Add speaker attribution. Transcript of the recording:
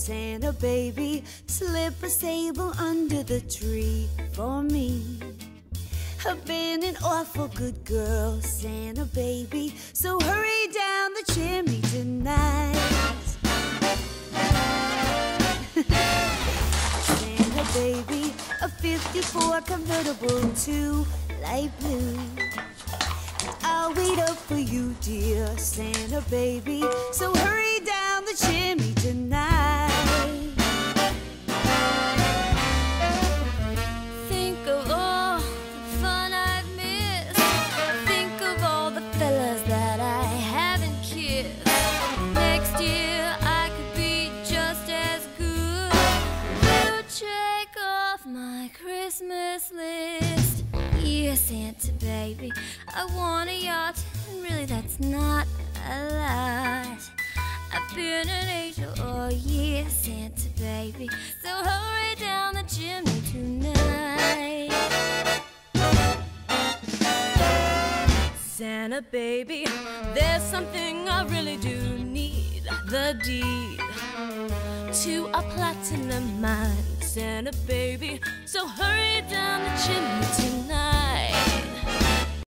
Speaker 1: Santa baby, slip a sable under the tree for me. I've been an awful good girl, Santa baby, so hurry down the chimney tonight. Santa baby, a 54 convertible to light blue. I'll wait up for you, dear Santa baby, so hurry down the chimney tonight.
Speaker 2: Think of all the fun I've missed. Think of all the fellas that I haven't kissed. Next year I could be just as good. You check off my Christmas list. Yeah, Santa baby, I want a yacht, and really that's not a lot. I've been an angel all year, Santa baby, so hurry down the chimney tonight. Santa baby, there's something I really do need, the deed to a platinum mine, Santa baby, so hurry down the chimney tonight.